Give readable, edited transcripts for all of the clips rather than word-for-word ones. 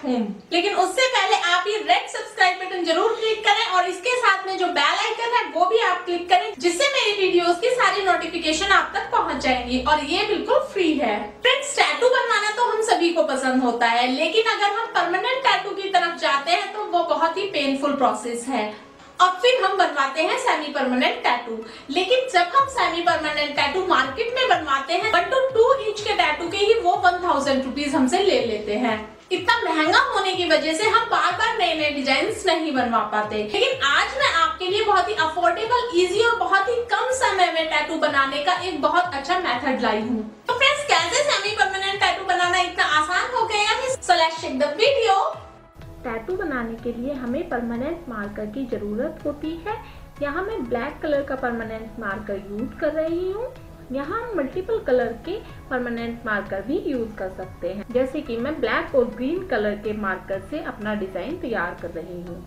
Home. लेकिन उससे पहले आप ये रेड सब्सक्राइब बटन जरूर क्लिक करें और इसके साथ में जो बेल आइकन है वो भी आप क्लिक करें, जिससे मेरी वीडियोस की सारी नोटिफिकेशन आप तक पहुंच जाएंगी और ये बिल्कुल फ्री है। फ्रेंड्स, टैटू बनवाना तो हम सभी को पसंद होता है, लेकिन अगर हम परमानेंट टैटू की तरफ जाते हैं तो वो बहुत ही पेनफुल प्रोसेस है और फिर हम बनवाते हैं सेमी परमानेंट टैटू। लेकिन जब हम सेमी परमानेंट टैटू मार्केट में बनवाते हैं 1 to 2 इंच के टैटू के ही वो 1000 रुपीज हमसे ले लेते हैं। इतना महंगा होने की वजह से हम बार बार नए नए डिजाइन नहीं बनवा पाते। लेकिन आज मैं आपके लिए बहुत ही अफोर्डेबल, इजी और बहुत ही कम समय में टैटू बनाने का एक बहुत अच्छा मेथड लाई हूँ। तो फ्रेंड्स, कैसे सेमी परमानेंट टैटू बनाना इतना आसान हो गया है? So let's check the video. Tattoo बनाने के लिए हमें परमानेंट मार्कर की ज़रूरत होती है। यहाँ मैं ब्लैक कलर का परमानेंट मार्कर यूज कर रही हूँ। यहाँ हम मल्टीपल कलर के परमानेंट मार्कर भी यूज कर सकते हैं, जैसे कि मैं ब्लैक और ग्रीन कलर के मार्कर से अपना डिजाइन तैयार कर रही हूँ।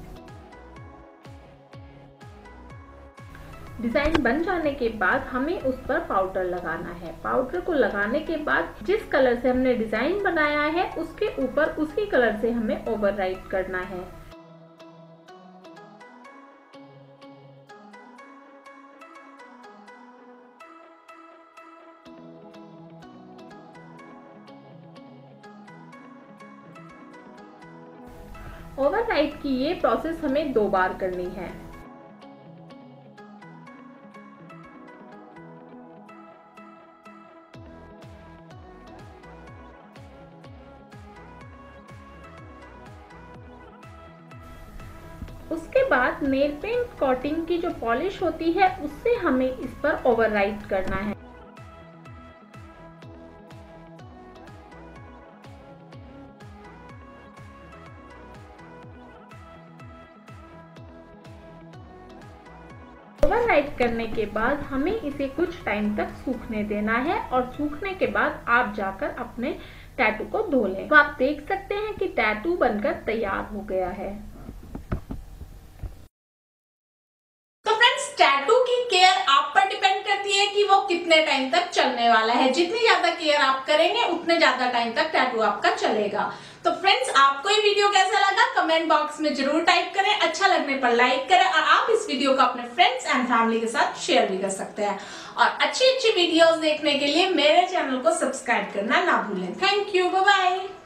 डिजाइन बन जाने के बाद हमें उस पर पाउडर लगाना है। पाउडर को लगाने के बाद जिस कलर से हमने डिजाइन बनाया है उसके ऊपर उसी कलर से हमें ओवरराइट करना है। ओवरराइट की ये प्रोसेस हमें 2 बार करनी है। उसके बाद नेल पेंट कोटिंग की जो पॉलिश होती है उससे हमें इस पर ओवरराइट करना है। ओवरराइट करने के बाद हमें इसे कुछ टाइम तक सूखने देना है और सूखने के बाद आप जाकर अपने टैटू को धो लें। तो आप देख सकते हैं कि टैटू बनकर तैयार हो गया है। टैटू की केयर आप पर डिपेंड करती है कि वो कितने टाइम तक चलने वाला है। जितनी ज्यादा केयर आप करेंगे उतने ज्यादा टाइम तक टैटू आपका चलेगा। तो फ्रेंड्स, आपको ये वीडियो कैसा लगा कमेंट बॉक्स में जरूर टाइप करें। अच्छा लगने पर लाइक करें और आप इस वीडियो को अपने फ्रेंड्स एंड फैमिली के साथ शेयर भी कर सकते हैं। और अच्छी अच्छी वीडियोस देखने के लिए मेरे चैनल को सब्सक्राइब करना ना भूलें। Thank you, bye bye.